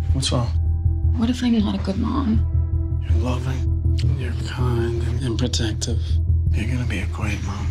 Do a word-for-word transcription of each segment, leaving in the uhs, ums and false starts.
What's wrong? What if I'm not a good mom? You're loving, you're kind, and protective. You're gonna be a great mom.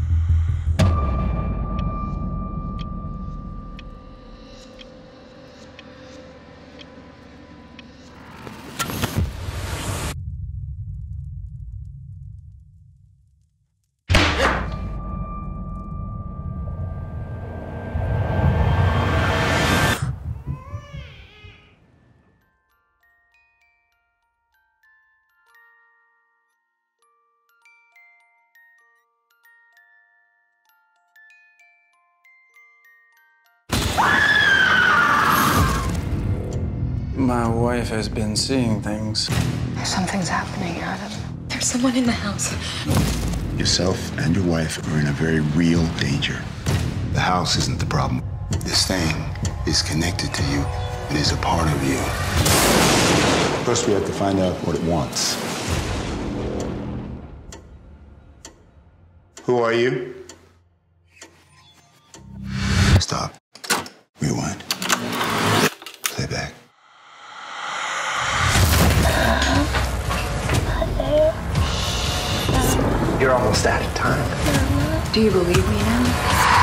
My wife has been seeing things. Something's happening, Adam. There's someone in the house. Yourself and your wife are in a very real danger. The house isn't the problem. This thing is connected to you. It is a part of you. First, we have to find out what it wants. Who are you? Stop. Rewind. Play back. You're almost out of time. Do you believe me now?